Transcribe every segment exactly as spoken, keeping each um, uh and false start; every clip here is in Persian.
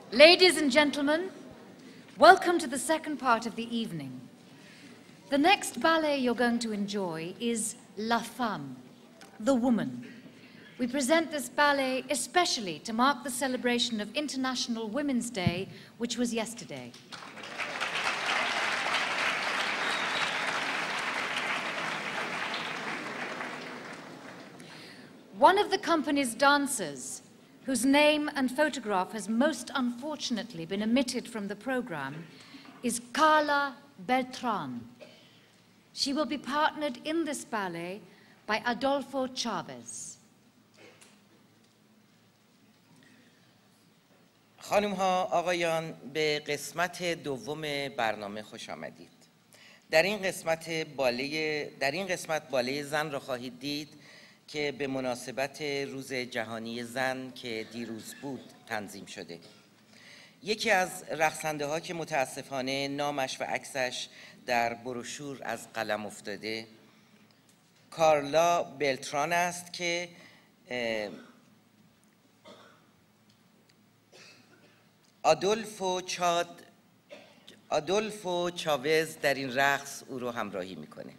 Ladies and gentlemen, welcome to the second part of the evening. The next ballet you're going to enjoy is La Femme, the Woman. We present this ballet especially to mark the celebration of International Women's Day, which was yesterday. One of the company's dancers, whose name and photograph has most unfortunately been omitted from the program, is Carla Beltran. She will be partnered in this ballet by Adolfo Chavez. خانم ها، آقایان، به قسمت دوم برنامه خوش آمدید. در این قسمت باله در این قسمت باله زن را خواهید دید که به مناسبت روز جهانی زن که دیروز بود تنظیم شده. یکی از رقصنده ها که متاسفانه نامش و عکسش در بروشور از قلم افتاده کارلا بلتران است که آدولفو چاد آدولفو چاوز در این رقص او رو همراهی میکنه.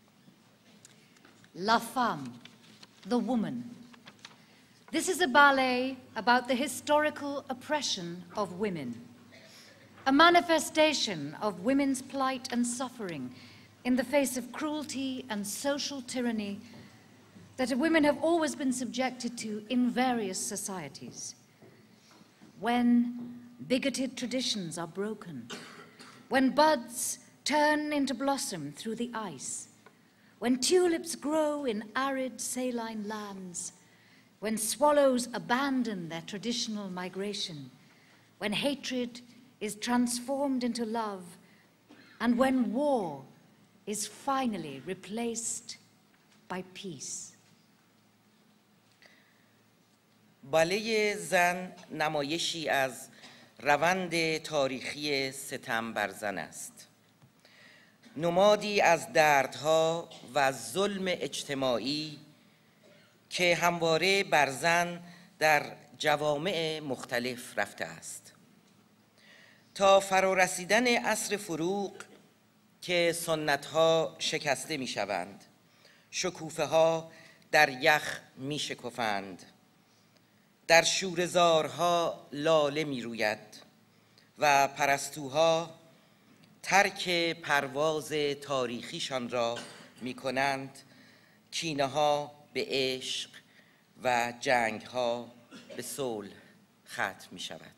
La Femme, the Woman. This is a ballet about the historical oppression of women, a manifestation of women's plight and suffering in the face of cruelty and social tyranny that women have always been subjected to in various societies. When bigoted traditions are broken, when buds turn into blossom through the ice, when tulips grow in arid saline lands, when swallows abandon their traditional migration, when hatred is transformed into love, and when war is finally replaced by peace. باله زن نمایشی از روند تاریخی ستم بر زن است. نمادی از دردها و ظلم اجتماعی که همواره بر زن در جوامع مختلف رفته است. تا فرارسیدن عصر فروغ که سنت‌ها شکسته می‌شوند، شکوفه‌ها در یخ می‌شکفند، در شوره‌زارها لاله می‌روید و پرستوها ترک پرواز تاریخیشان را می‌کنند، کینه‌ها به عشق و جنگ‌ها به صلح ختم می‌شود.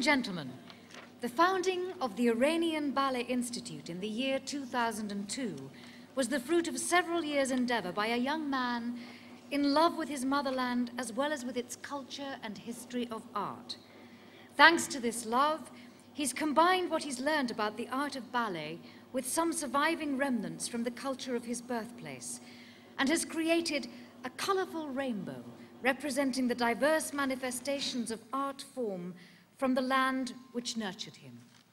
gentlemen, the founding of the Iranian Ballet Institute in the year two thousand two was the fruit of several years' endeavor by a young man in love with his motherland as well as with its culture and history of art. Thanks to this love, he's combined what he's learned about the art of ballet with some surviving remnants from the culture of his birthplace, and has created a colorful rainbow representing the diverse manifestations of art form from the land which nurtured him.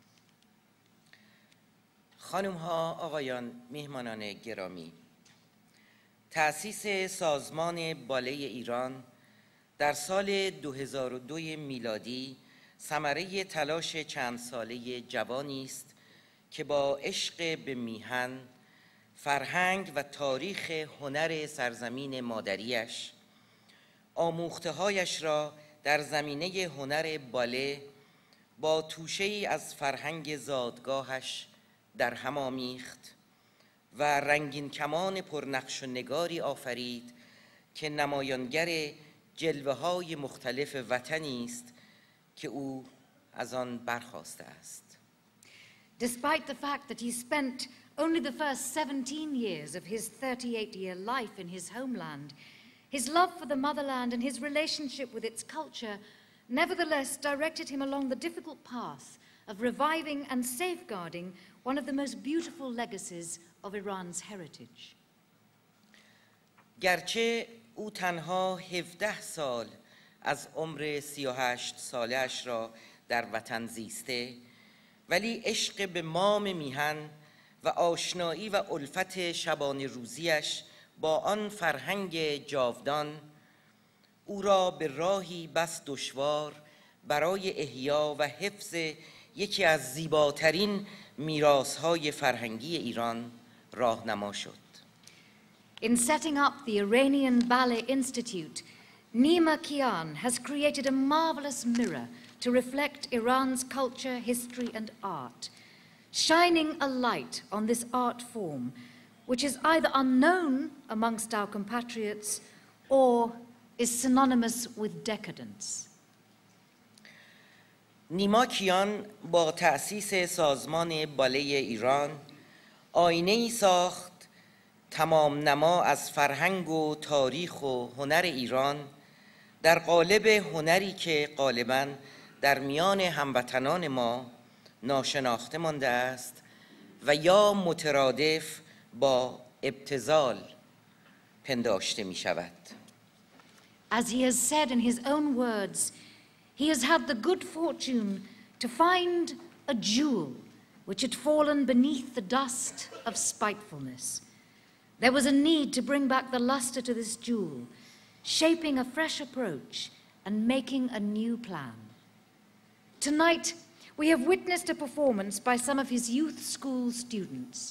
خانم ها، آقایان، میهمانان گرامی، تأسیس سازمان باله ایران در سال دو هزار و دو میلادی ثمره تلاش چند ساله جوانی است که با عشق به میهن، فرهنگ و تاریخ هنر سرزمین مادریش آموخته‌هایش را در زمینه هنر باله با توشه‌ای از فرهنگ زادگاهش در هم آمیخت و رنگین کمان پرنقش و نگاری آفرید که نمایانگر جلوه‌های مختلف وطنی است که او از آن برخاسته است. Despite the fact that he spent only the first seventeen years of his thirty-eight-year life in his homeland, his love for the motherland and his relationship with its culture nevertheless directed him along the difficult path of reviving and safeguarding one of the most beautiful legacies of Iran's heritage. گرچه او تنها هفده سال از عمر سی و هشت سالش را در وطن زیسته، ولی عشق به مام میهن و آشنایی و الفت شبانه روزیش با آن فرهنگ جاودان او را به راهی بس دشوار برای احیا و حفظ یکی از زیباترین میراث‌های فرهنگی ایران راهنما شد. In setting up the Iranian Ballet Institute, Nima Kian has created a marvelous mirror to reflect Iran's culture, history, and art, shining a light on this art form, which is either unknown amongst our compatriots or is synonymous with decadence. نیما کیان با تأسیس سازمان باله ایران آینه‌ای ساخت تمام نما از فرهنگ و تاریخ و هنر ایران در قالب هنری که غالباً در میان هموطنان ما ناشناخته مانده است و یا مترادف با ابتذال پنداشته می شود. As he has said in his own words, he has had the good fortune to find a jewel which had fallen beneath the dust of spitefulness. There was a need to bring back the luster to this jewel, shaping a fresh approach and making a new plan. Tonight, we have witnessed a performance by some of his youth school students.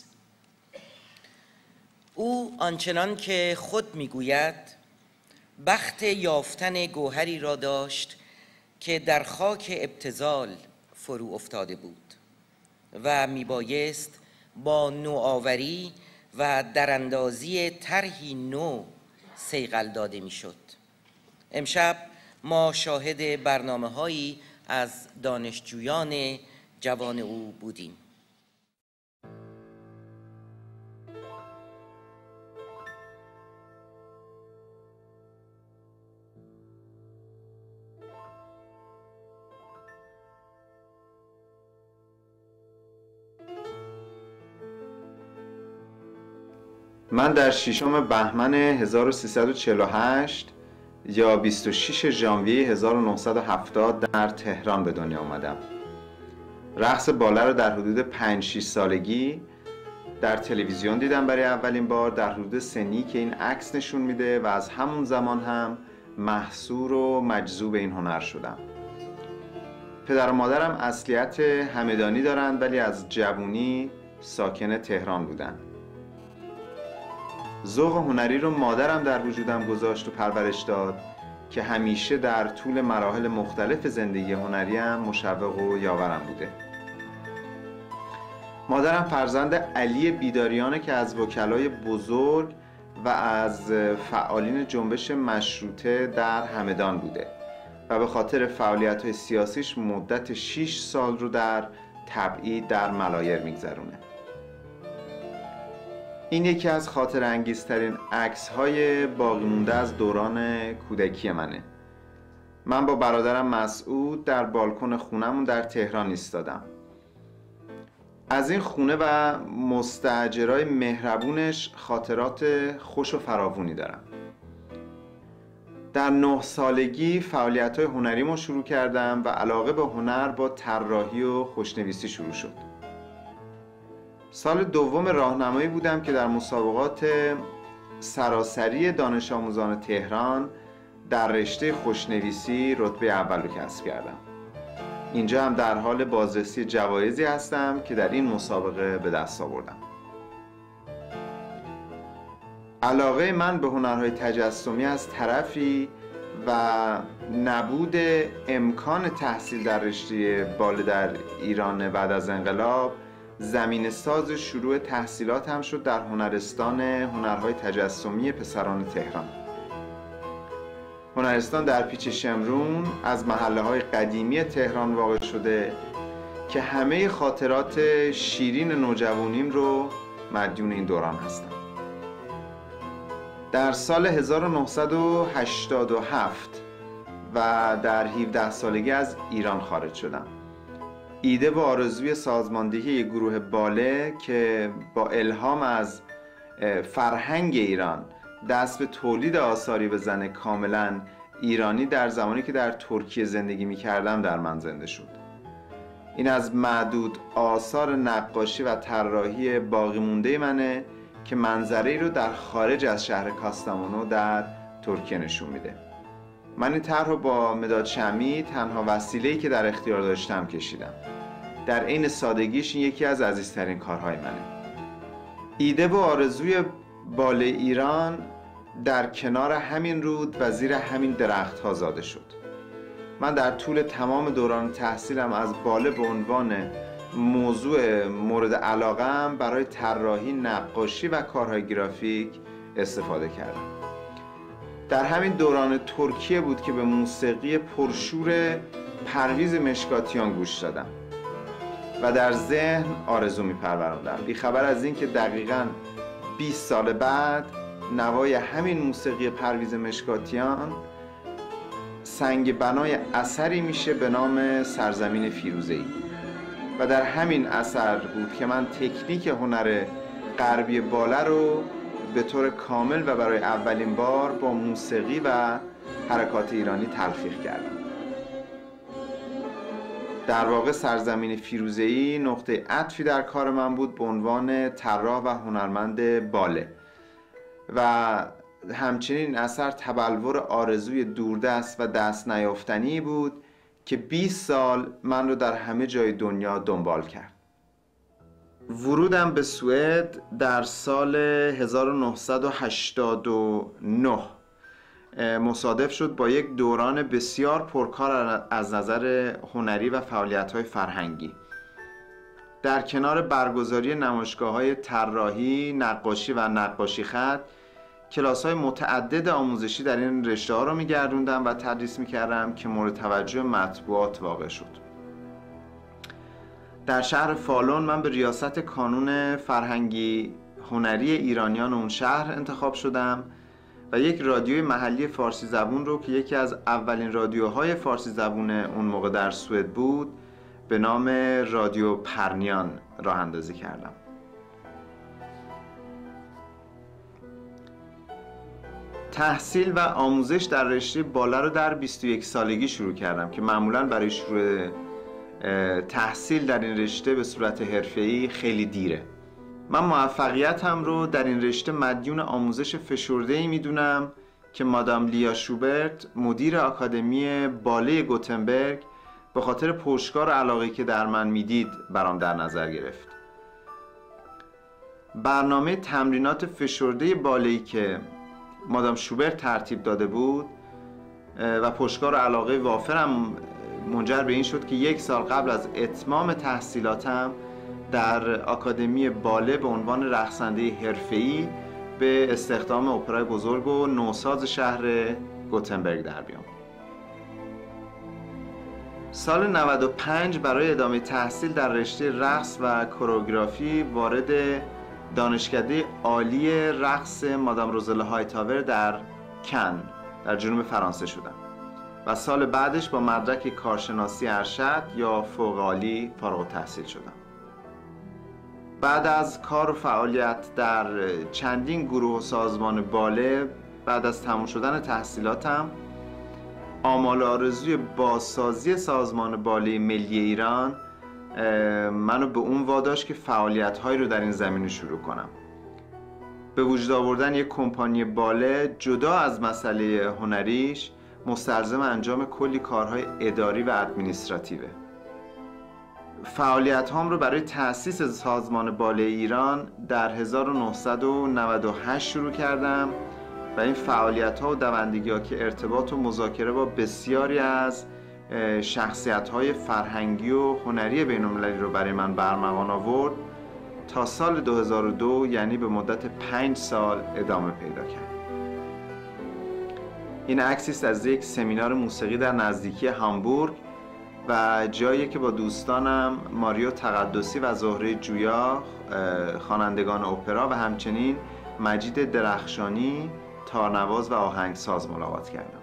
او آنچنان که خود میگوید بخت یافتن گوهری را داشت که در خاک ابتذال فرو افتاده بود و میبایست با نوآوری و دراندازی طرحی نو صیقل داده میشد. امشب ما شاهد برنامه‌هایی از دانشجویان جوان او بودیم. من در ششم بهمن هزار و سیصد و چهل و هشت یا بیست و شش ژانویه هزار و نهصد و هفتاد در تهران به دنیا آمدم. رقص باله رو در حدود پنج شش سالگی در تلویزیون دیدم برای اولین بار، در حدود سنی که این عکس نشون میده، و از همون زمان هم محصور و مجذوب این هنر شدم. پدر و مادرم اصلیت همدانی دارند ولی از جوونی ساکن تهران بودن. ذوق هنری رو مادرم در وجودم گذاشت و پرورش داد که همیشه در طول مراحل مختلف زندگی هنریم مشوق و یاورم بوده. مادرم فرزند علی بیداریانه که از وکلای بزرگ و از فعالین جنبش مشروطه در همدان بوده و به خاطر فعالیت‌های سیاسیش مدت شش سال رو در تبعید در ملایر میگذرونه. این یکی از خاطر انگیزترین عکس‌های باقی مونده از دوران کودکی منه. من با برادرم مسعود در بالکن خونمون در تهران ایستادم. از این خونه و مستاجرای مهربونش خاطرات خوش و فراوانی دارم. در نه سالگی فعالیت‌های هنریمو شروع کردم و علاقه به هنر با طراحی و خوشنویسی شروع شد. سال دوم راهنمایی بودم که در مسابقات سراسری دانش آموزان تهران در رشته خوشنویسی رتبه اول رو کسب کردم. اینجا هم در حال بازرسی جوایزی هستم که در این مسابقه به دست آوردم. علاقه من به هنرهای تجسمی از طرفی و نبود امکان تحصیل در رشته باله در ایران بعد از انقلاب زمین ساز شروع تحصیلات هم شد در هنرستان هنرهای تجسمی پسران تهران. هنرستان در پیچ شمرون از محله‌های قدیمی تهران واقع شده که همه خاطرات شیرین نوجوانیم رو مدیون این دوران هستم. در سال هزار و نهصد و هشتاد و هفت و در هفده سالگی از ایران خارج شدم. ایده و آرزوی سازماندهی یک گروه باله که با الهام از فرهنگ ایران دست به تولید آثاری بزنه کاملا ایرانی در زمانی که در ترکیه زندگی می کردم در من زنده شد. این از معدود آثار نقاشی و طراحی باقی مونده منه که منظره‌ای رو در خارج از شهر کاستامونو در ترکیه نشون میده. من این طرح رو با مداد شمعی تنها وسیله‌ای که در اختیار داشتم کشیدم. در عین سادگیش این یکی از عزیزترین کارهای منه. ایده و آرزوی باله ایران در کنار همین رود و زیر همین درخت‌ها زاده شد. من در طول تمام دوران تحصیلم از باله به عنوان موضوع مورد علاقه‌ام برای طراحی، نقاشی و کارهای گرافیک استفاده کردم. در همین دوران ترکیه بود که به موسیقی پرشور پرویز مشکاتیان گوش دادم و در ذهن آرزو می‌پروراندم بیخبر از این که دقیقاً بیست سال بعد نوای همین موسیقی پرویز مشکاتیان سنگ بنای اثری میشه به نام سرزمین فیروزه‌ای و در همین اثر بود که من تکنیک هنر غربی باله رو به طور کامل و برای اولین بار با موسیقی و حرکات ایرانی تلفیق کردم. در واقع سرزمین فیروزه‌ای نقطه عطفی در کار من بود به عنوان طراح و هنرمند باله و همچنین این اثر تبلور آرزوی دوردست و دست نیافتنی بود که بیست سال من رو در همه جای دنیا دنبال کرد. ورودم به سوئد در سال هزار و نهصد و هشتاد و نه مصادف شد با یک دوران بسیار پرکار از نظر هنری و فعالیت‌های فرهنگی. در کنار برگزاری نمایشگاه‌های طراحی، نقاشی و نقاشی خط، کلاس‌های متعدد آموزشی در این رشته‌ها رو می‌گردوندم و تدریس می‌کردم که مورد توجه مطبوعات واقع شد. در شهر فالون من به ریاست کانون فرهنگی هنری ایرانیان اون شهر انتخاب شدم و یک رادیوی محلی فارسی زبون رو که یکی از اولین رادیوهای فارسی زبون اون موقع در سوئد بود به نام رادیو پرنیان راه اندازی کردم. تحصیل و آموزش در رشته باله رو در بیست و یک سالگی شروع کردم که معمولاً برای شروع تحصیل در این رشته به صورت حرفه‌ای خیلی دیره. من موفقیتم رو در این رشته مدیون آموزش فشرده‌ای میدونم که مادام لیا شوبرت مدیر آکادمی باله گوتنبرگ به خاطر پشتکار و علاقه‌ای که در من میدید برام در نظر گرفت. برنامه تمرینات فشرده باله‌ای که مادام شوبرت ترتیب داده بود و پشتکار و علاقه وافرم منجر به این شد که یک سال قبل از اتمام تحصیلاتم در آکادمی باله به عنوان رقصنده حرفه‌ای به استخدام اپرای بزرگ و نوساز شهر گوتنبرگ در بیام. سال نود و پنج برای ادامه تحصیل در رشته رقص و کوروگرافی وارد دانشکده عالی رقص مادام روزلا هایتاور در کن در جنوب فرانسه شدم و سال بعدش با مدرک کارشناسی ارشد یا فوق عالی فارغ التحصیل شدم. بعد از کار و فعالیت در چندین گروه و سازمان باله، بعد از تموم شدن تحصیلاتم آمال آرزوی بازسازی سازمان باله ملی ایران منو به اون واداشت که فعالیت‌هایی رو در این زمینه شروع کنم. به وجود آوردن یک کمپانی باله جدا از مسئله هنریش مستلزم انجام کلی کارهای اداری و ادمنستراتیوه. فعالیت هام رو برای تأسیس سازمان باله ایران در هزار و نهصد و نود و هشت شروع کردم و این فعالیت ها و دوندگی ها که ارتباط و مذاکره با بسیاری از شخصیت های فرهنگی و هنری بین المللی رو برای من برمغان آورد تا سال دو هزار و دو، یعنی به مدت پنج سال ادامه پیدا کرد. این عکسی است از یک سمینار موسیقی در نزدیکی هامبورگ و جایی که با دوستانم ماریو تقدسی و زهره جویا خوانندگان اپرا و همچنین مجید درخشانی تارنواز و آهنگساز ملاقات کردم.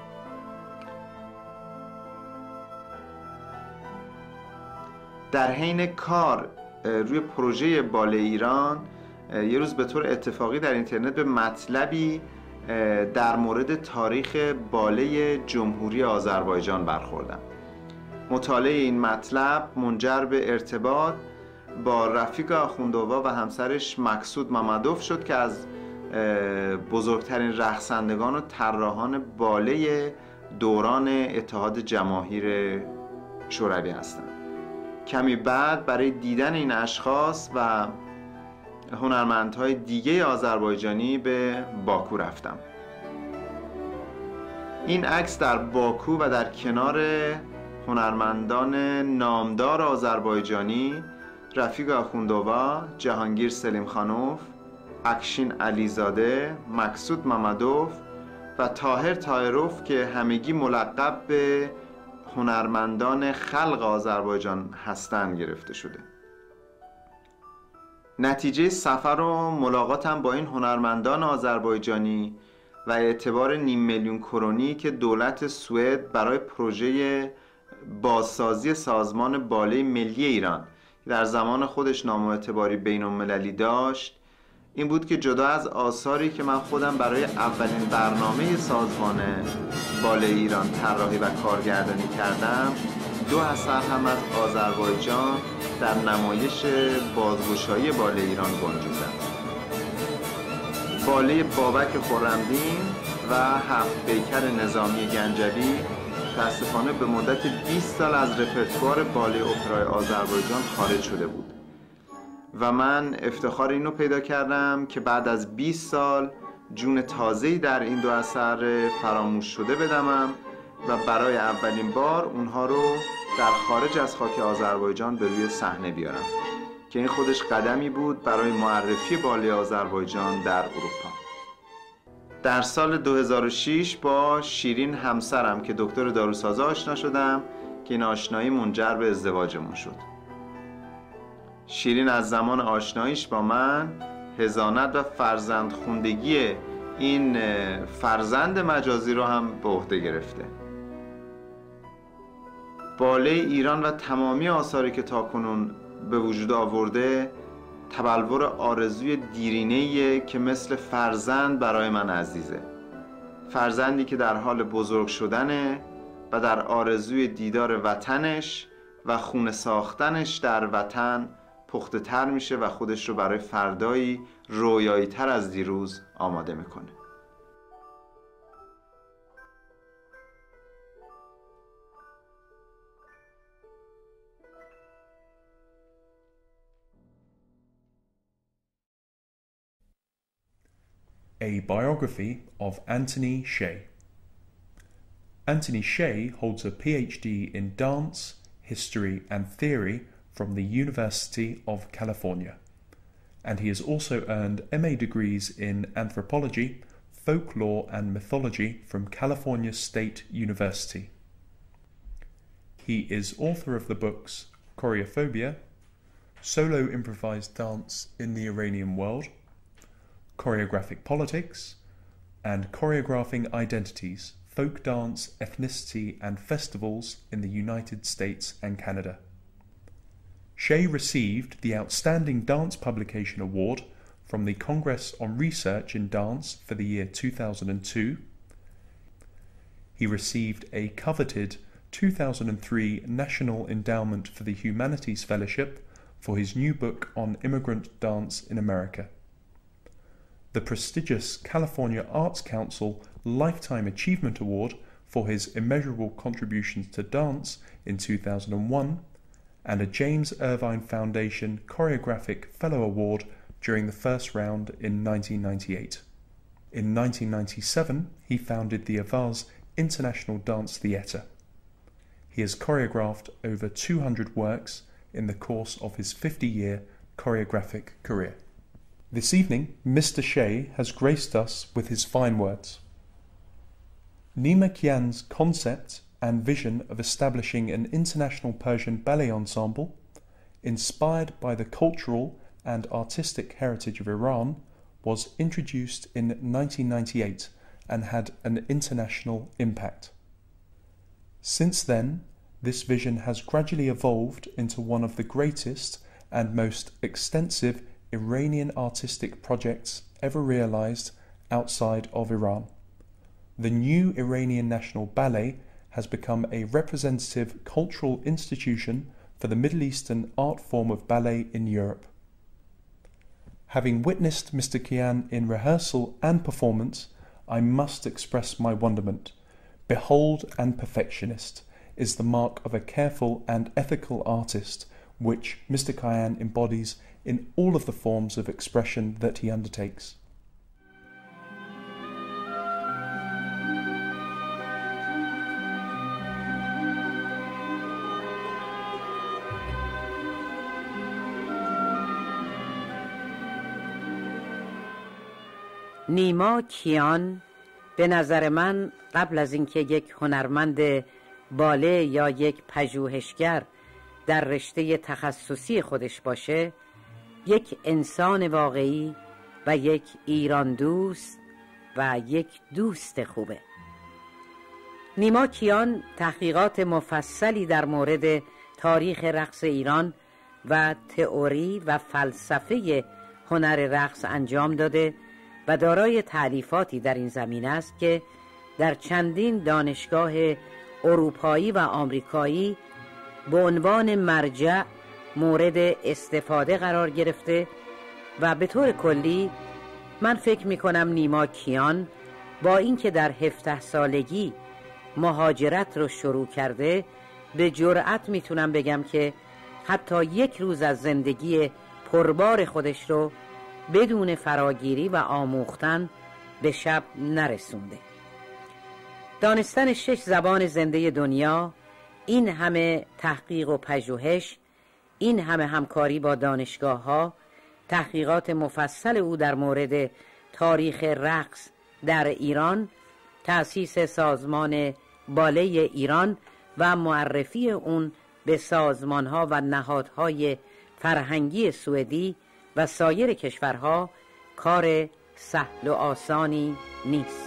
در حین کار روی پروژه باله ایران یه روز به طور اتفاقی در اینترنت به مطلبی در مورد تاریخ باله جمهوری آذربایجان برخوردم. مطالعه این مطلب منجر به ارتباط با رفیق آخوندووا و همسرش مقصود ممدوف شد که از بزرگترین رقصندگان و طراحان باله دوران اتحاد جماهیر شوروی هستند. کمی بعد برای دیدن این اشخاص و هنرمندهای دیگه آذربایجانی به باکو رفتم. این عکس در باکو و در کنار هنرمندان نامدار آذربایجانی رفیق آخوندووا، جهانگیر سلیمخانوف، اکشین علیزاده، مقصود ممدوف و طاهر طاهروف که همگی ملقب به هنرمندان خلق آذربایجان هستند گرفته شده. نتیجه سفر و ملاقاتم با این هنرمندان آذربایجانی و اعتبار نیم میلیون کرونی که دولت سوئد برای پروژه بازسازی سازمان باله ملی ایران در زمان خودش نام و اعتباری بین المللی داشت، این بود که جدا از آثاری که من خودم برای اولین برنامه سازمان باله ایران طراحی و کارگردانی کردم، دو اثر هم از آذربایجان در نمایش بازگشایی باله ایران گنجوندند. باله بابک خرمدین و هفت پیکر نظامی گنجوی متاسفانه به مدت بیست سال از رپرتوار باله اپرای آذربایجان خارج شده بود و من افتخار اینو پیدا کردم که بعد از بیست سال جون تازه‌ای در این دو اثر فراموش شده بدمم و برای اولین بار اونها رو در خارج از خاک آذربایجان به روی صحنه بیارم که این خودش قدمی بود برای معرفی باله آذربایجان در اروپا. در سال دو هزار و شش با شیرین همسرم که دکتر داروسازی آشنا شدم که این آشنایی منجر به ازدواجمون شد. شیرین از زمان آشناییش با من حضانت و فرزند خوندگی این فرزند مجازی رو هم به عهده گرفته. باله ایران و تمامی آثاری که تاکنون به وجود آورده تبلور آرزوی دیرینه‌ایه که مثل فرزند برای من عزیزه. فرزندی که در حال بزرگ شدنه و در آرزوی دیدار وطنش و خونه ساختنش در وطن پخته تر میشه و خودش رو برای فردایی رویایی تر از دیروز آماده میکنه. A biography of Anthony Shea. Anthony Shea holds a P H D in dance, history and theory from the University of California, and he has also earned M A degrees in anthropology, folklore and mythology from California State University. He is author of the books Choreophobia, Solo Improvised Dance in the Iranian World, Choreographic Politics, and Choreographing Identities, Folk Dance, Ethnicity and Festivals in the United States and Canada. Shea received the Outstanding Dance Publication Award from the Congress on Research in Dance for the year two thousand two. He received a coveted two thousand three National Endowment for the Humanities Fellowship for his new book on immigrant dance in America. The prestigious California Arts Council Lifetime Achievement Award for his immeasurable contributions to dance in two thousand one, and a James Irvine Foundation Choreographic Fellow Award during the first round in nineteen ninety-eight. In nineteen ninety-seven, he founded the Avaaz International Dance Theatre. He has choreographed over two hundred works in the course of his fifty-year choreographic career. This evening, Mister Shea has graced us with his fine words. Nima Kian's concept and vision of establishing an international Persian ballet ensemble, inspired by the cultural and artistic heritage of Iran, was introduced in nineteen ninety-eight and had an international impact. Since then, this vision has gradually evolved into one of the greatest and most extensive Iranian artistic projects ever realized outside of Iran. The new Iranian National Ballet has become a representative cultural institution for the Middle Eastern art form of ballet in Europe. Having witnessed Mister Kian in rehearsal and performance, I must express my wonderment. Behold and perfectionist is the mark of a careful and ethical artist, which Mister Kian embodies in all of the forms of expression that he undertakes. نیما کیان به نظر من قبل از اینکه یک هنرمند باله یا یک پژوهشگر در رشته تخصصی خودش باشه، یک انسان واقعی و یک ایران دوست و یک دوست خوبه. نیما کیان تحقیقات مفصلی در مورد تاریخ رقص ایران و تئوری و فلسفه هنر رقص انجام داده و دارای تألیفاتی در این زمینه است که در چندین دانشگاه اروپایی و آمریکایی به عنوان مرجع مورد استفاده قرار گرفته و به طور کلی من فکر می کنم نیما کیان با اینکه در هفده سالگی مهاجرت رو شروع کرده، به جرأت میتونم بگم که حتی یک روز از زندگی پربار خودش رو بدون فراگیری و آموختن به شب نرسونده. دانستن شش زبان زنده دنیا، این همه تحقیق و پژوهش، این همه همکاری با دانشگاه ها، تحقیقات مفصل او در مورد تاریخ رقص در ایران، تأسیس سازمان باله ایران و معرفی اون به سازمان ها و نهادهای فرهنگی سوئدی و سایر کشورها کار سهل و آسانی نیست.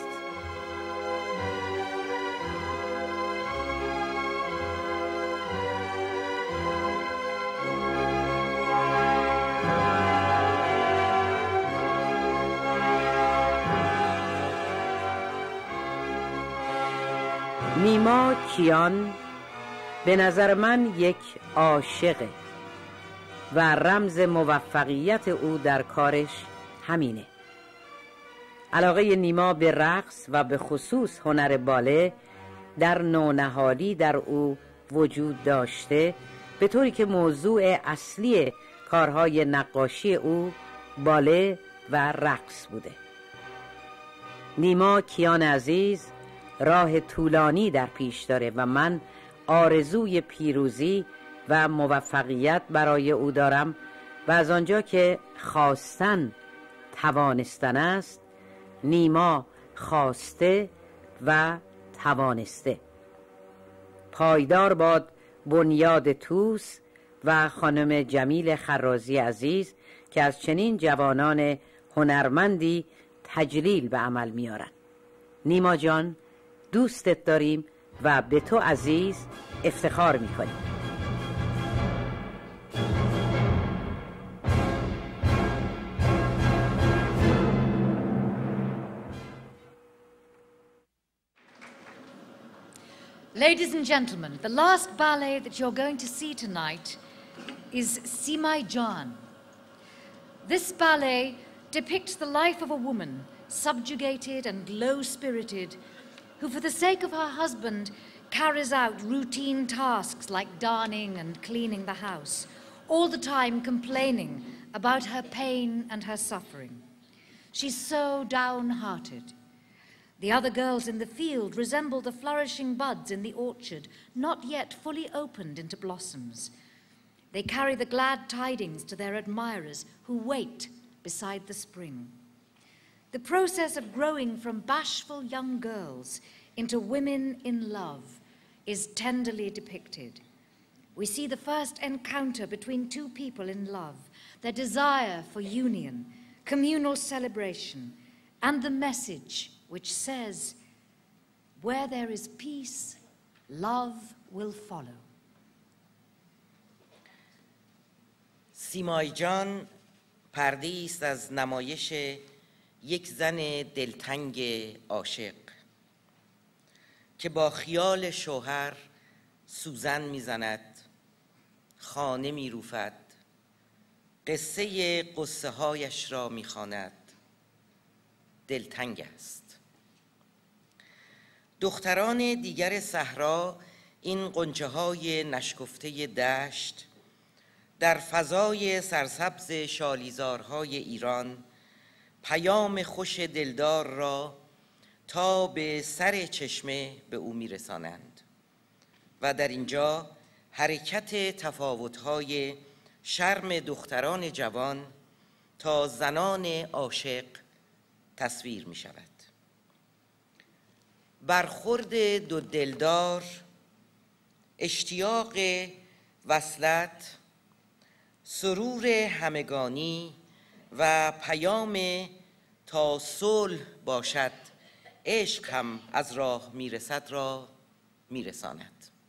نیما کیان به نظر من یک عاشقه و رمز موفقیت او در کارش همینه. علاقه نیما به رقص و به خصوص هنر باله در نونهالی در او وجود داشته، به طوری که موضوع اصلی کارهای نقاشی او باله و رقص بوده. نیما کیان عزیز راه طولانی در پیش داره و من آرزوی پیروزی و موفقیت برای او دارم و از آنجا که خواستن توانستن است، نیما خواسته و توانسته. پایدار باد بنیاد توس و خانم جمیل خرازی عزیز که از چنین جوانان هنرمندی تجلیل به عمل میارن. نیما جان، دوستت داریم و به تو عزیز افتخار میکنیم. Ladies and gentlemen, the last ballet that you're going to see tonight is Simai Jan. This ballet depicts the life of a woman, subjugated and low-spirited, who for the sake of her husband carries out routine tasks like darning and cleaning the house, all the time complaining about her pain and her suffering. She's so downhearted. The other girls in the field resemble the flourishing buds in the orchard, not yet fully opened into blossoms. They carry the glad tidings to their admirers who wait beside the spring. The process of growing from bashful young girls into women in love is tenderly depicted. We see the first encounter between two people in love, their desire for union, communal celebration, and the message which says, where there is peace, love will follow. سیمای جان پرده‌ای است از نمایش یک زن دلتنگ عاشق که با خیال شوهر سوزن میزند، خانه میروفد، قصه قصه هایش را میخواند، دلتنگ است. دختران دیگر صحرا این غنچه های نشکفته دشت در فضای سرسبز شالیزارهای ایران پیام خوش دلدار را تا به سر چشمه به او میرسانند و در اینجا حرکت تفاوت‌های شرم دختران جوان تا زنان عاشق تصویر می شود. برخورد دو دلدار، اشتیاق وصلت، سرور همگانی و پیام تا صلح باشد عشق هم از راه میرسد را میرساند.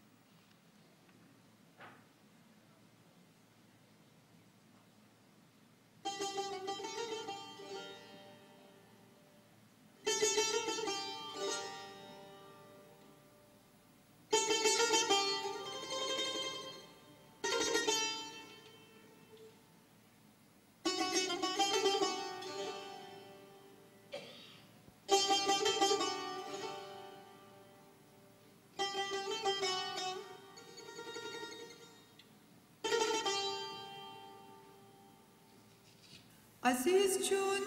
عزیز چون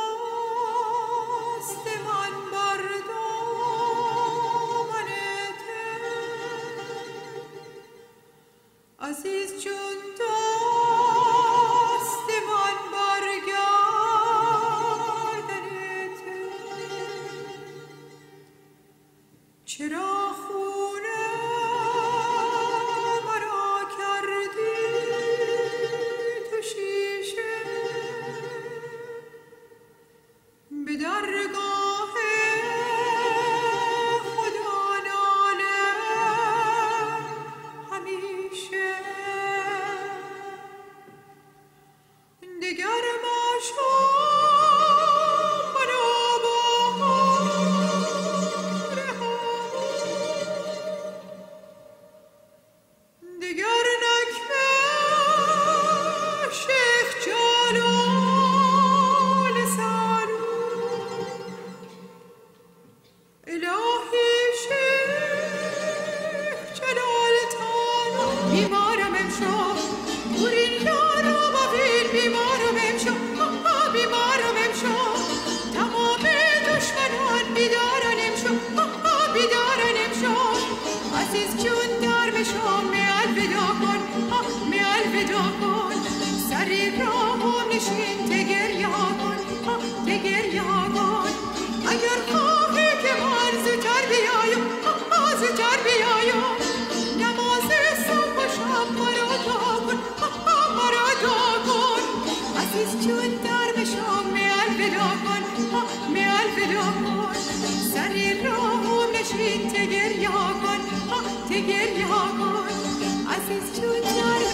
دست من بر دامن ته، عزیز چون دست من بر گردن ته، چرا خونه مرا کردی تو شیشه، گریه ها کن ته گریه ها کن عزیز چون در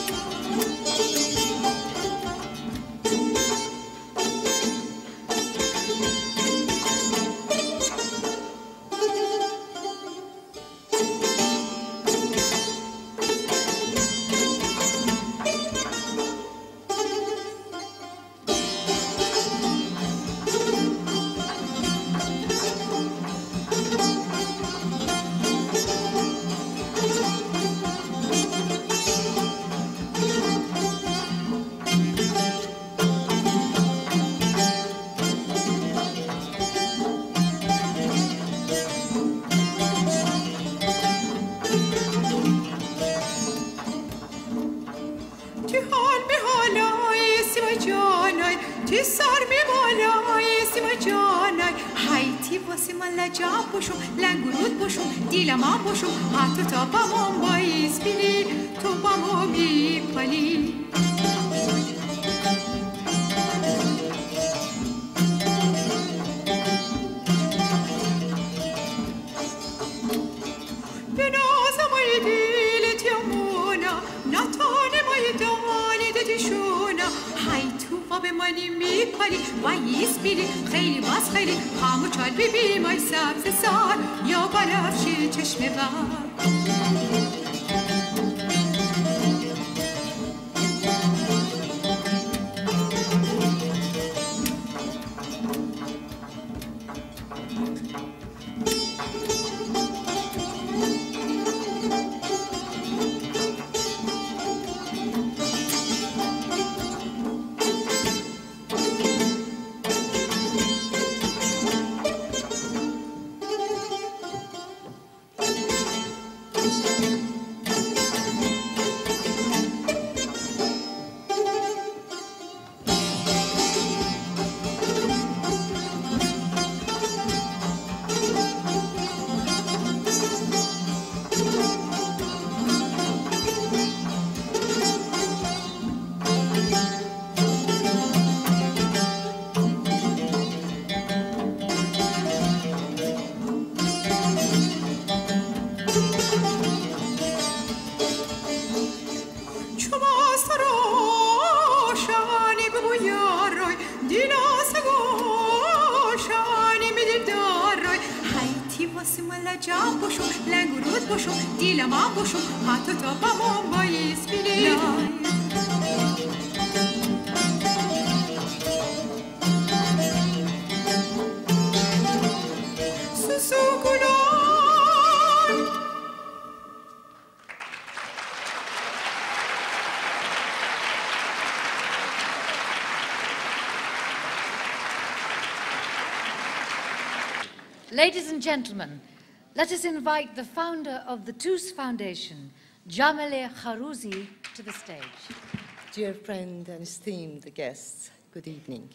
Ladies and gentlemen, let us invite the founder of the Tous Foundation, Jamale Kharouzi, to the stage. Dear friend and esteemed guests, good evening.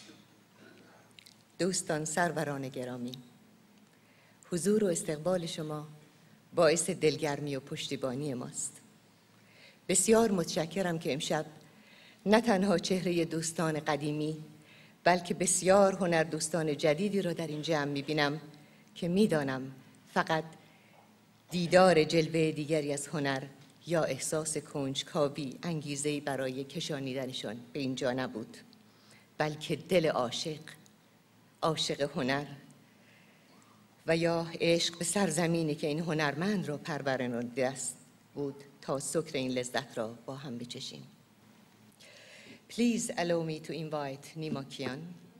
دوستان سروران گرامی، حضور و استقبال شما باعث دلگرمی و پشتیبانی ماست. بسیار متشکرم که امشب نه تنها چهره دوستان قدیمی بلکه بسیار هنر دوستان جدیدی را در این جمع می‌بینم که می‌دانم فقط دیدار جلوه دیگری از هنر یا احساس کنجکاوی انگیزه‌ای برای کشانیدنشان به اینجا نبود، بلکه دل عاشق، عاشق هنر و یا عشق به سرزمینی که این هنرمند را پرورانیده است بود تا سکر این لذت را با هم بچشیم. Please allow me to invite Nima Kian.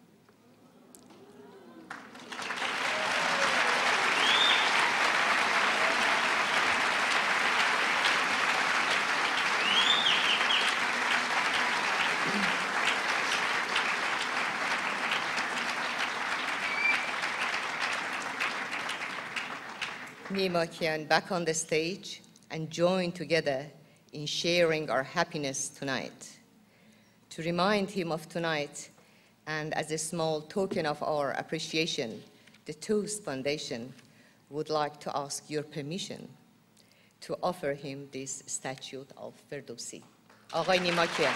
Nima Kian back on the stage and join together in sharing our happiness tonight. To remind him of tonight, and as a small token of our appreciation, the Tous Foundation would like to ask your permission to offer him this statue of Ferdowsi. آقای نیما کیان.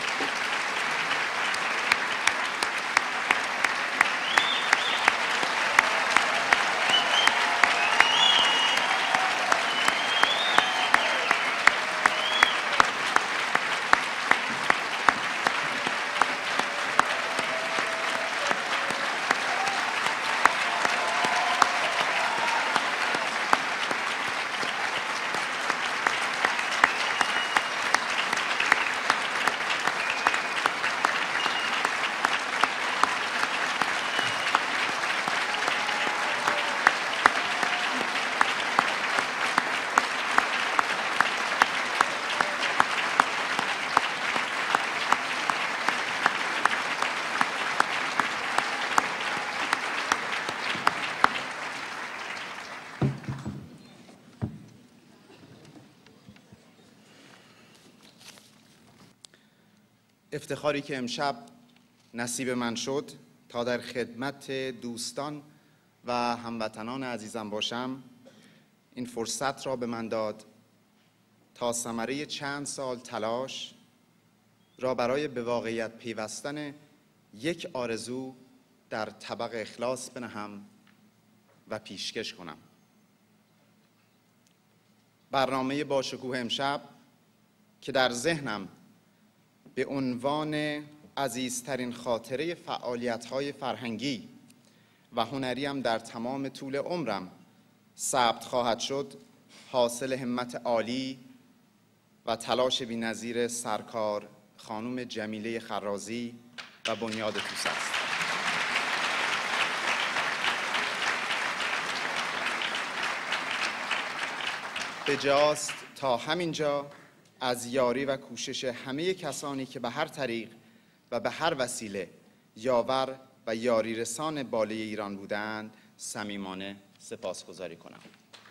افتخاری که امشب نصیب من شد تا در خدمت دوستان و هموطنان عزیزم باشم، این فرصت را به من داد تا ثمره چند سال تلاش را برای به واقعیت پیوستن یک آرزو در طبق اخلاص بنهم و پیشکش کنم. برنامه باشکوه امشب که در ذهنم به عنوان عزیزترین خاطره فعالیت‌های فرهنگی و هنریم در تمام طول عمرم ثبت خواهد شد، حاصل همت عالی و تلاش بی‌نظیر سرکار خانم جمیله خرازی و بنیاد توس است. بجاست تا همینجا از یاری و کوشش همه کسانی که به هر طریق و به هر وسیله یاور و یاری رسان باله ایران بودند صمیمانه سپاسگزاری کنم.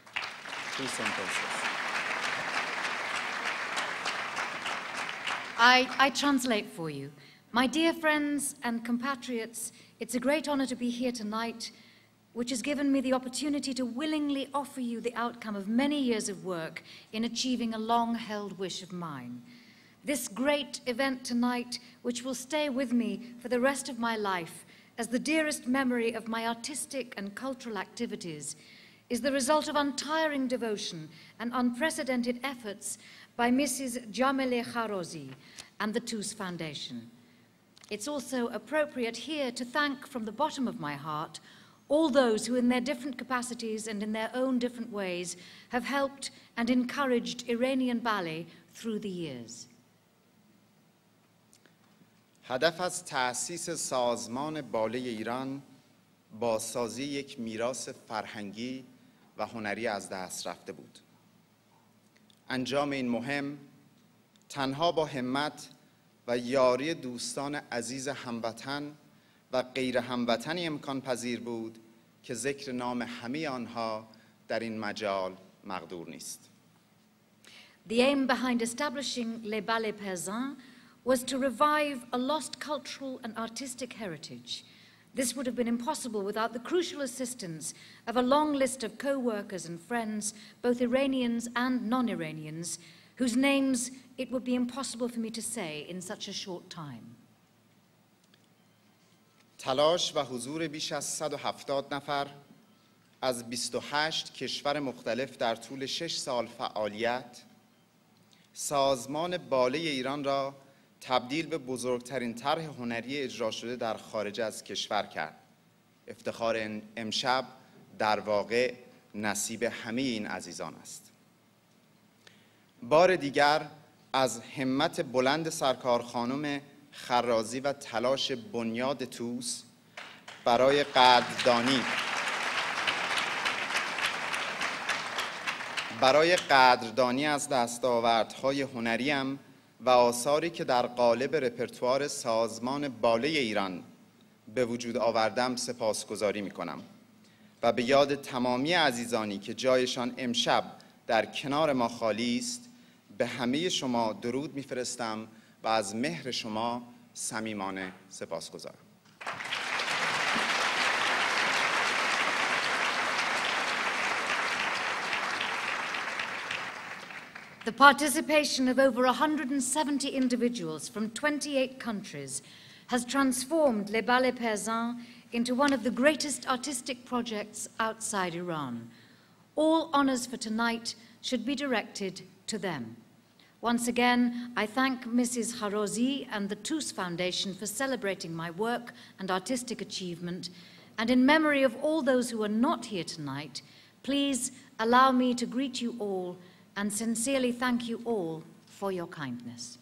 I, I translate for you. My dear friends and compatriots, it's a great honor to be here tonight, which has given me the opportunity to willingly offer you the outcome of many years of work in achieving a long-held wish of mine. This great event tonight, which will stay with me for the rest of my life as the dearest memory of my artistic and cultural activities, is the result of untiring devotion and unprecedented efforts by Missus Jamile Kharozi and the Tous Foundation. It's also appropriate here to thank from the bottom of my heart all those who in their different capacities and in their own different ways have helped and encouraged Iranian ballet through the years. هدف از تأسیس سازمان باله ایران بازسازی یک میراث فرهنگی و هنری از دست رفته بود. انجام این مهم تنها با همت و یاری دوستان عزیز هموطن و غیر هموطنی امکان پذیر بود که ذکر نام همه آنها در این مجال مقدور نیست. The aim behind establishing Les Ballets Persans was to revive a lost cultural and artistic heritage. This would have been impossible without the crucial assistance of a long list of co-workers and friends, both Iranians and non-Iranians, whose names it would be impossible for me to say in such a short time. تلاش و حضور بیش از صد و هفتاد نفر از بیست و هشت کشور مختلف در طول شش سال فعالیت سازمان باله ایران را تبدیل به بزرگترین طرح هنری اجرا شده در خارج از کشور کرد. افتخار امشب در واقع نصیب همه این عزیزان است. بار دیگر از همت بلند سرکار خانم خرازی و تلاش بنیاد توس برای قدردانی برای قدردانی از دستاوردهای هنریم و آثاری که در قالب رپرتوار سازمان باله ایران به وجود آوردم سپاسگزاری می‌کنم و به یاد تمامی عزیزانی که جایشان امشب در کنار ما خالی است به همه شما درود می‌فرستم و از مهر شما صمیمانه سپاسگزارم. The participation of over one hundred seventy individuals from twenty-eight countries has transformed Les Ballets Persans into one of the greatest artistic projects outside Iran. All honors for tonight should be directed to them. Once again, I thank Missus Kharozi and the Tous Foundation for celebrating my work and artistic achievement, and in memory of all those who are not here tonight, please allow me to greet you all and sincerely thank you all for your kindness.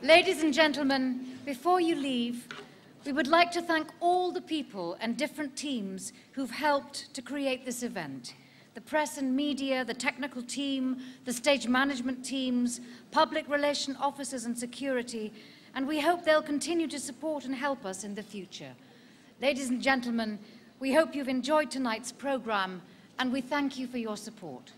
Ladies and gentlemen, before you leave, we would like to thank all the people and different teams who've helped to create this event. The press and media, the technical team, the stage management teams, public relation officers and security, and we hope they'll continue to support and help us in the future. Ladies and gentlemen, we hope you've enjoyed tonight's program, and we thank you for your support.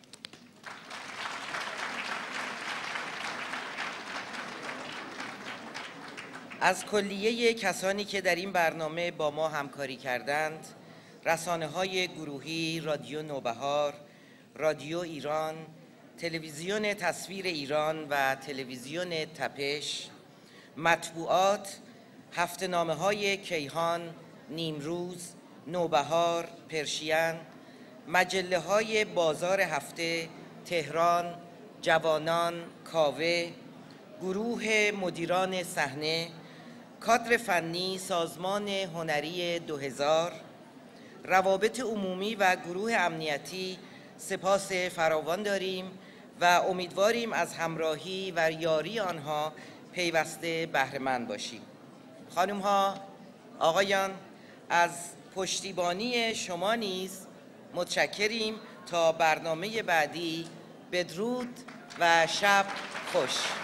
از کلیه کسانی که در این برنامه با ما همکاری کردند، رسانه‌های گروهی رادیو نوبهار، رادیو ایران، تلویزیون تصویر ایران و تلویزیون تپش، مطبوعات، هفته‌نامه‌های کیهان، نیمروز، نوبهار، پرشین، مجله‌های بازار هفته، تهران، جوانان، کاوه، گروه مدیران صحنه، کادر فنی سازمان هنری دو هزار، روابط عمومی و گروه امنیتی سپاس فراوان داریم و امیدواریم از همراهی و یاری آنها پیوسته بهره‌مند باشیم. خانم‌ها، آقایان، از پشتیبانی شما نیز متشکریم. تا برنامه بعدی، بدرود و شب خوش.